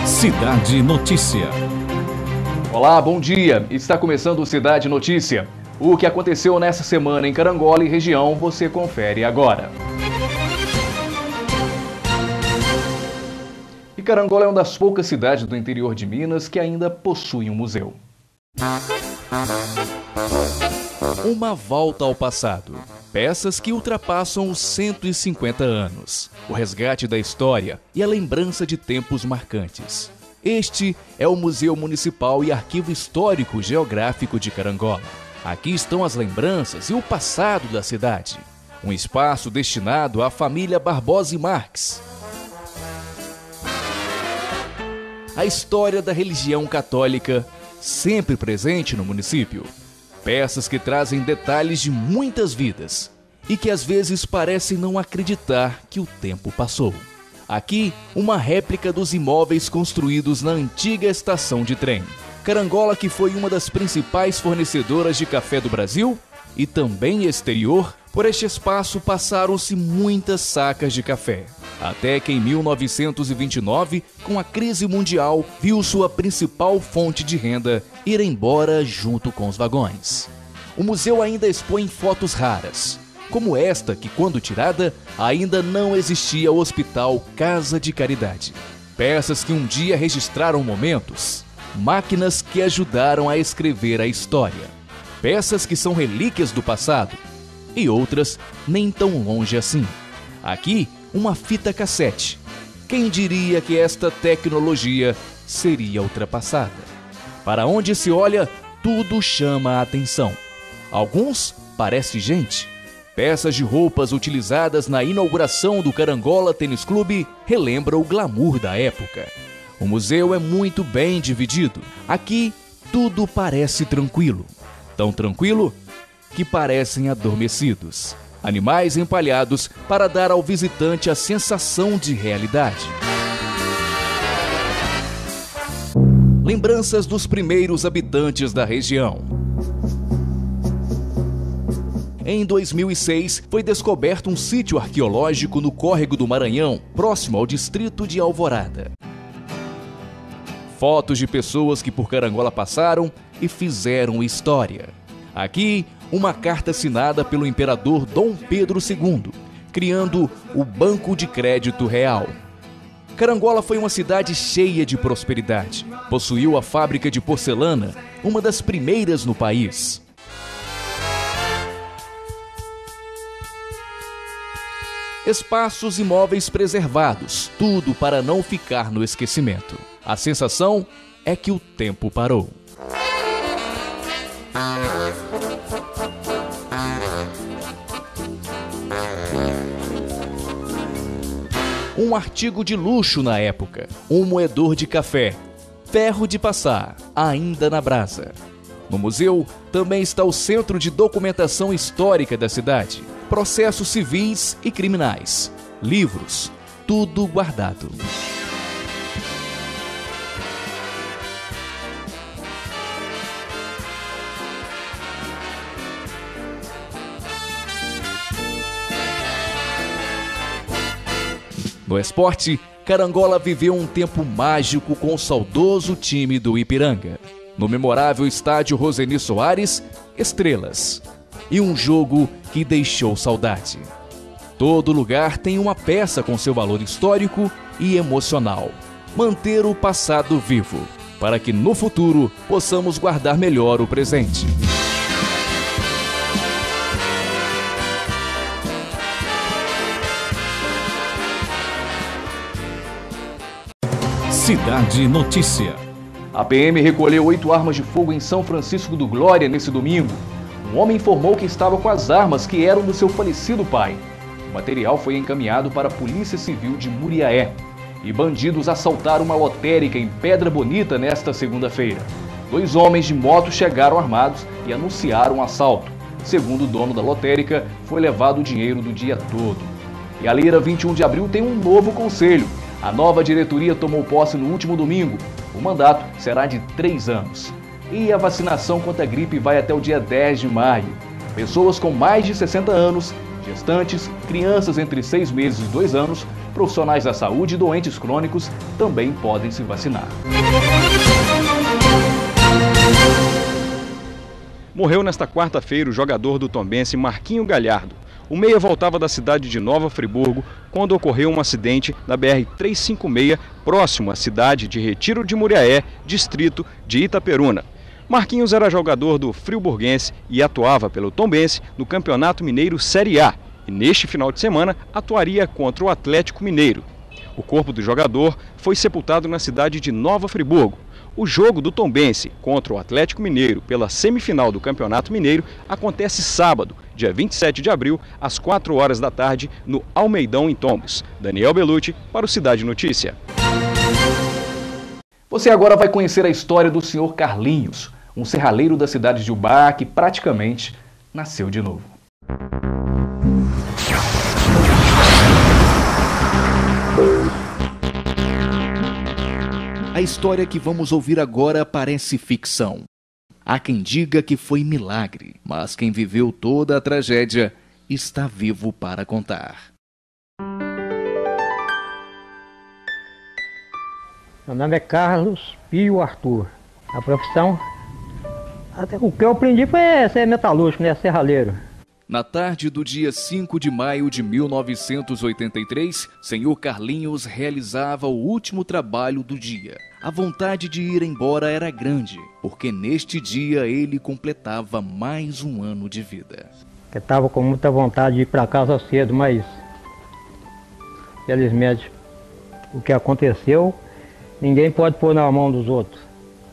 Cidade Notícia. Olá, bom dia. Está começando o Cidade Notícia. O que aconteceu nessa semana em Carangola e região, você confere agora. E Carangola é uma das poucas cidades do interior de Minas que ainda possui um museu. Uma volta ao passado. Peças que ultrapassam os 150 anos. O resgate da história e a lembrança de tempos marcantes. Este é o Museu Municipal e Arquivo Histórico Geográfico de Carangola. Aqui estão as lembranças e o passado da cidade. Um espaço destinado à família Barbosa e Marques. A história da religião católica, sempre presente no município. Peças que trazem detalhes de muitas vidas e que às vezes parecem não acreditar que o tempo passou. Aqui, uma réplica dos imóveis construídos na antiga estação de trem. Carangola, que foi uma das principais fornecedoras de café do Brasil e também exterior, por este espaço passaram-se muitas sacas de café. Até que em 1929, com a crise mundial, viu sua principal fonte de renda ir embora junto com os vagões. O museu ainda expõe fotos raras, como esta que, quando tirada, ainda não existia o Hospital Casa de Caridade. Peças que um dia registraram momentos, máquinas que ajudaram a escrever a história. Peças que são relíquias do passado e outras nem tão longe assim. Aqui, uma fita cassete. Quem diria que esta tecnologia seria ultrapassada? Para onde se olha, tudo chama a atenção. Alguns parece gente. Peças de roupas utilizadas na inauguração do Carangola Tênis Clube relembram o glamour da época. O museu é muito bem dividido. Aqui, tudo parece tranquilo. Tão tranquilo que parecem adormecidos. Animais empalhados para dar ao visitante a sensação de realidade. Lembranças dos primeiros habitantes da região. Em 2006, foi descoberto um sítio arqueológico no Córrego do Maranhão, próximo ao distrito de Alvorada. Fotos de pessoas que por Carangola passaram e fizeram história. Aqui, uma carta assinada pelo imperador Dom Pedro II, criando o Banco de Crédito Real. Carangola foi uma cidade cheia de prosperidade. Possuiu a fábrica de porcelana, uma das primeiras no país. Espaços e móveis preservados, tudo para não ficar no esquecimento. A sensação é que o tempo parou. Um artigo de luxo na época, um moedor de café, ferro de passar, ainda na brasa. No museu também está o Centro de Documentação Histórica da cidade, processos civis e criminais, livros, tudo guardado. No esporte, Carangola viveu um tempo mágico com o saudoso time do Ipiranga. No memorável estádio Roseni Soares, estrelas. E um jogo que deixou saudade. Todo lugar tem uma peça com seu valor histórico e emocional. Manter o passado vivo, para que no futuro possamos guardar melhor o presente. Cidade Notícia. A PM recolheu 8 armas de fogo em São Francisco do Glória nesse domingo. Um homem informou que estava com as armas que eram do seu falecido pai. O material foi encaminhado para a Polícia Civil de Muriaé. E bandidos assaltaram uma lotérica em Pedra Bonita nesta segunda-feira. 2 homens de moto chegaram armados e anunciaram o assalto. Segundo o dono da lotérica, foi levado o dinheiro do dia todo. E a Lira 21 de abril tem um novo conselho. A nova diretoria tomou posse no último domingo. O mandato será de 3 anos. E a vacinação contra a gripe vai até o dia 10 de maio. Pessoas com mais de 60 anos, gestantes, crianças entre 6 meses e 2 anos Profissionais da saúde e doentes crônicos também podem se vacinar. Morreu nesta quarta-feira o jogador do Tombense Marquinho Galhardo. O meia voltava da cidade de Nova Friburgo quando ocorreu um acidente na BR-356, próximo à cidade de Retiro de Muriaé, distrito de Itaperuna. Marquinhos era jogador do friburguense e atuava pelo Tombense no Campeonato Mineiro Série A e neste final de semana atuaria contra o Atlético Mineiro. O corpo do jogador foi sepultado na cidade de Nova Friburgo. O jogo do Tombense contra o Atlético Mineiro pela semifinal do Campeonato Mineiro acontece sábado, dia 27 de abril, às 4 horas da tarde, no Almeidão, em Tombos. Daniel Belucci, para o Cidade Notícia. Você agora vai conhecer a história do Sr. Carlinhos, um serralheiro da cidade de Ubá que praticamente nasceu de novo. A história que vamos ouvir agora parece ficção. Há quem diga que foi milagre, mas quem viveu toda a tragédia está vivo para contar. Meu nome é Carlos Pio Arthur. A profissão, o que eu aprendi foi ser metalúrgico, né? Serralheiro. Na tarde do dia 5 de maio de 1983, Sr. Carlinhos realizava o último trabalho do dia. A vontade de ir embora era grande, porque neste dia ele completava mais um ano de vida. Eu estava com muita vontade de ir para casa cedo, mas felizmente o que aconteceu, ninguém pode pôr na mão dos outros.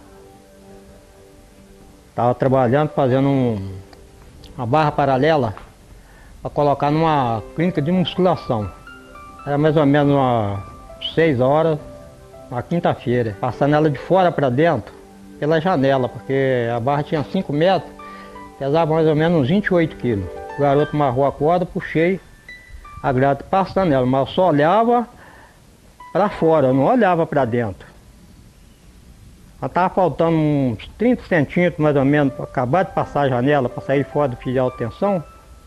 Estava trabalhando, fazendo uma barra paralela para colocar numa clínica de musculação. Era mais ou menos umas 6 horas, uma quinta-feira. Passando ela de fora para dentro, pela janela, porque a barra tinha 5 metros, pesava mais ou menos uns 28 quilos. O garoto amarrou a corda, puxei a grade passando ela, mas eu só olhava para fora, eu não olhava para dentro. Estava faltando uns 30 centímetros mais ou menos para acabar de passar a janela, para sair fora do fio de alta tensão.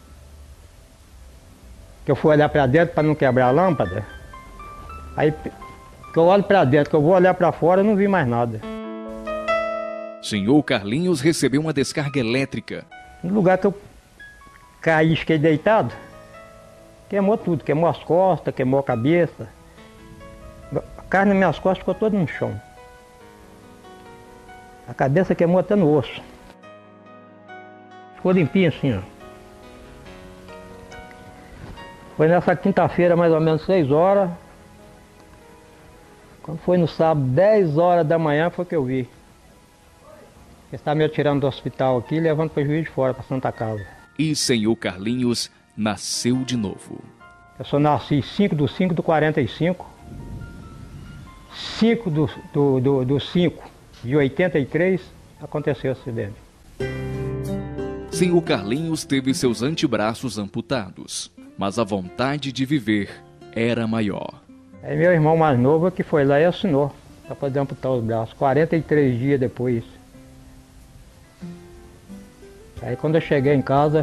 Que eu fui olhar para dentro para não quebrar a lâmpada. Aí que eu olho para dentro, que eu vou olhar para fora, eu não vi mais nada. Sr. Carlinhos recebeu uma descarga elétrica. No lugar que eu caí, fiquei deitado, queimou tudo, queimou as costas, queimou a cabeça. A carne nas minhas costas ficou toda no chão. A cabeça queimou até no osso. Ficou limpinho assim, ó. Foi nessa quinta-feira, mais ou menos 6 horas. Quando foi no sábado, 10 horas da manhã, foi que eu vi. Eles estavam me tirando do hospital aqui e levando para o Juiz de Fora, para Santa Casa. E Sr. Carlinhos nasceu de novo. Eu só nasci 5 de 5 de 45. 5 do 5 de 83, aconteceu o acidente. Sr. Carlinhos teve seus antebraços amputados, mas a vontade de viver era maior. Aí meu irmão mais novo que foi lá e assinou para poder amputar os braços, 43 dias depois. Aí quando eu cheguei em casa,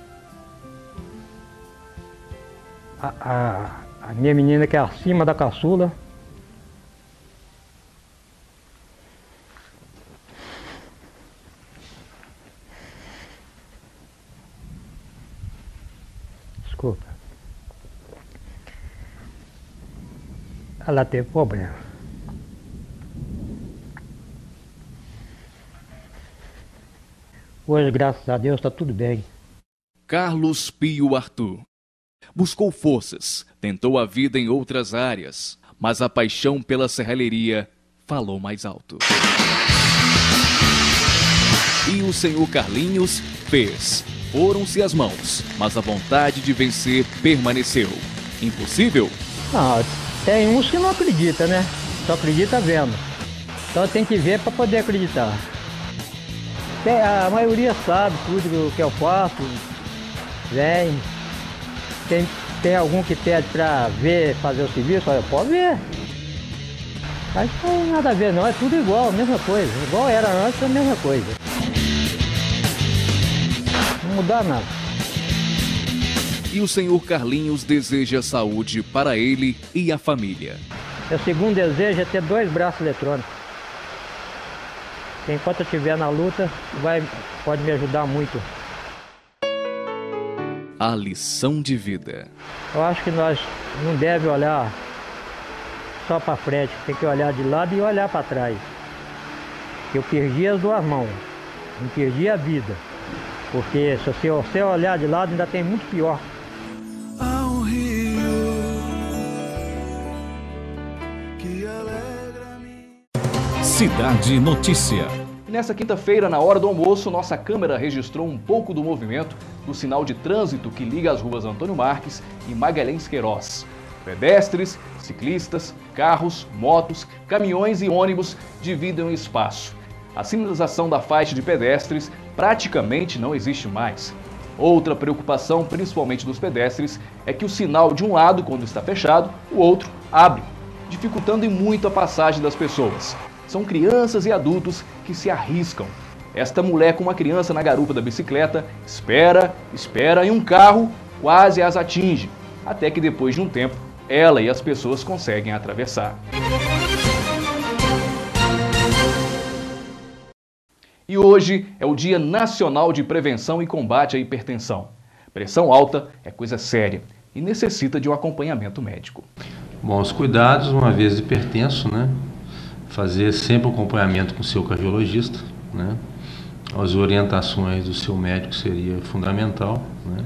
a minha menina, que é acima da caçula, desculpa, ela teve problema. Hoje, graças a Deus, está tudo bem. Carlos Pio Arthur buscou forças, tentou a vida em outras áreas, mas a paixão pela serralheria falou mais alto. E o Sr. Carlinhos fez. Foram-se as mãos, mas a vontade de vencer permaneceu. Impossível? Não, tem uns que não acreditam, né? Só acredita vendo. Então tem que ver para poder acreditar. A maioria sabe tudo que eu faço, vem. Tem algum que pede para ver, fazer o serviço, olha, pode ver. Mas não tem nada a ver não, é tudo igual, a mesma coisa. Igual era antes, é a mesma coisa. Não mudar nada. e o senhor Carlinhos deseja saúde para ele e a família. Meu segundo desejo é ter 2 braços eletrônicos. Que enquanto eu estiver na luta, pode me ajudar muito. A lição de vida. Eu acho que nós não devemos olhar só para frente, tem que olhar de lado e olhar para trás. Eu perdi as 2 mãos, não perdi a vida. Porque se você olhar de lado ainda tem muito pior. Cidade Notícia. E nessa quinta-feira, na hora do almoço, nossa câmera registrou um pouco do movimento do sinal de trânsito que liga as ruas Antônio Marques e Magalhães Queiroz. Pedestres, ciclistas, carros, motos, caminhões e ônibus dividem o espaço. A sinalização da faixa de pedestres praticamente não existe mais. Outra preocupação, principalmente dos pedestres, é que o sinal de um lado, quando está fechado, o outro abre, dificultando muito a passagem das pessoas. São crianças e adultos que se arriscam. Esta mulher com uma criança na garupa da bicicleta espera e um carro quase as atinge, até que depois de um tempo, ela e as pessoas conseguem atravessar. E hoje é o Dia Nacional de Prevenção e Combate à Hipertensão. Pressão alta é coisa séria e necessita de um acompanhamento médico. Bom, os cuidados, uma vez hipertenso, né? Fazer sempre o acompanhamento com o seu cardiologista, né? As orientações do seu médico seria fundamental, né?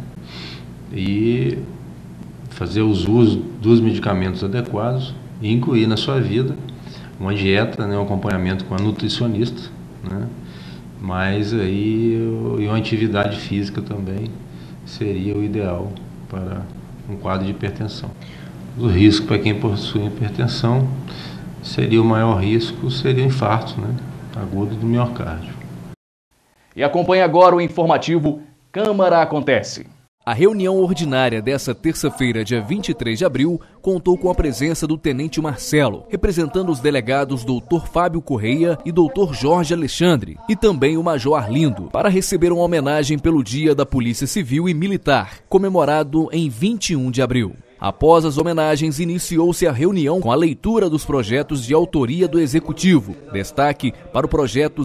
E fazer os usos dos medicamentos adequados e incluir na sua vida uma dieta, né? Um acompanhamento com a nutricionista, né? Mas aí uma atividade física também seria o ideal para um quadro de hipertensão. O risco para quem possui hipertensão seria o maior risco, seria o infarto, né? Agudo do miocárdio. E acompanhe agora o informativo Câmara Acontece. A reunião ordinária dessa terça-feira, dia 23 de abril, contou com a presença do Tenente Marcelo, representando os delegados Dr. Fábio Correia e Dr. Jorge Alexandre, e também o Major Arlindo, para receber uma homenagem pelo Dia da Polícia Civil e Militar, comemorado em 21 de abril. Após as homenagens, iniciou-se a reunião com a leitura dos projetos de autoria do Executivo. Destaque para o projeto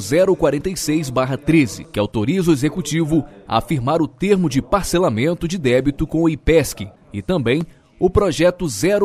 046/13, que autoriza o Executivo a firmar o termo de parcelamento de débito com o IPESC, e também o projeto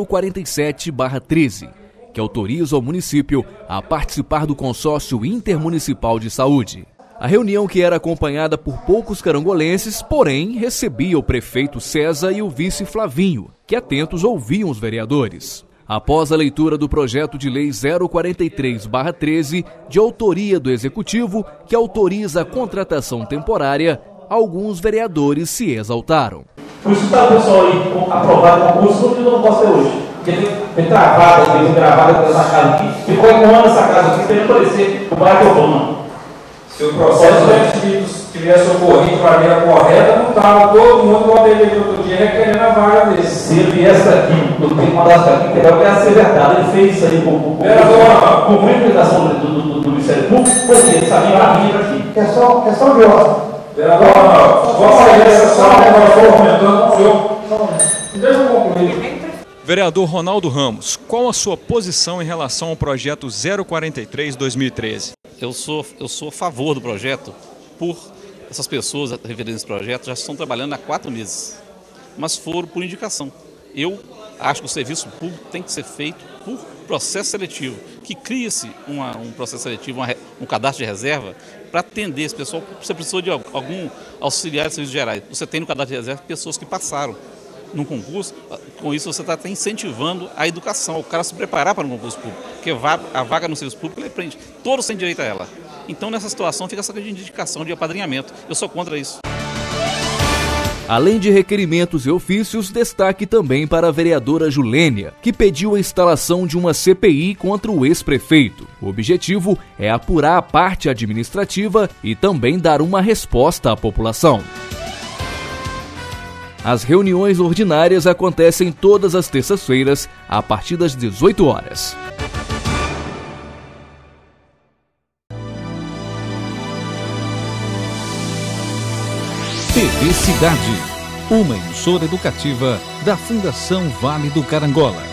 047/13, que autoriza o município a participar do consórcio intermunicipal de saúde. A reunião, que era acompanhada por poucos carangolenses, porém recebia o prefeito César e o vice Flavinho, que atentos ouviam os vereadores. Após a leitura do projeto de lei 043/13, de autoria do Executivo, que autoriza a contratação temporária, alguns vereadores se exaltaram. Por isso está o pessoal aí aprovado o concurso, que eu não posso ter hoje. Porque tem travada, tem gravada essa casa aqui, ficou ecoando essa casa aqui, tem que aparecer o Barack Obama. Se o processo tivesse ocorrido de maneira correta, não estava todo mundo como teve outro dia requerendo a vaga dele. Se ele viesse daqui, eu tenho que mandar isso daqui, que eu quero ser verdade. Ele fez isso aí com muita implicação do Ministério Público, porque ele sabia a vir aqui. Questão de ordem. Vereador, vossa exceção, nós estamos comentando com o senhor. Deixa eu concluir. Vereador Ronaldo Ramos, qual a sua posição em relação ao projeto 043/2013? Eu sou a favor do projeto, por essas pessoas referidas a esse projeto já estão trabalhando há 4 meses, mas foram por indicação. Eu acho que o serviço público tem que ser feito por processo seletivo, que cria-se um processo seletivo, um cadastro de reserva para atender esse pessoal. Você precisou de algum auxiliar de serviços gerais. Você tem no cadastro de reserva pessoas que passaram num concurso. Com isso você está até incentivando a educação, o cara se preparar para um concurso público, porque a vaga no serviço público ele prende, todos têm direito a ela. Então nessa situação fica essa indicação de apadrinhamento. Eu sou contra isso. Além de requerimentos e ofícios, destaque também para a vereadora Julênia, que pediu a instalação de uma CPI contra o ex-prefeito. O objetivo é apurar a parte administrativa e também dar uma resposta à população. As reuniões ordinárias acontecem todas as terças-feiras, a partir das 18 horas. TV Cidade. uma emissora educativa da Fundação Vale do Carangola.